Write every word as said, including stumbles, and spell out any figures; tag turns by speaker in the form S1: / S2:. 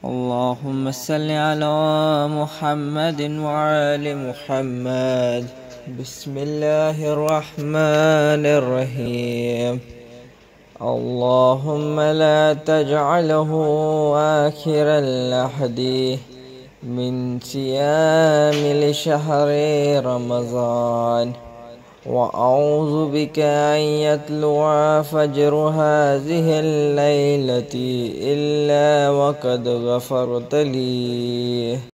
S1: اللهم صل على محمد وعلى محمد. بسم الله الرحمن الرحيم. اللهم لا تجعله آخر اللحد من صيام لشهر رمضان، وأعوذ بك أن يطلع فجر هذه الليلة إلا وقد غفرت لي.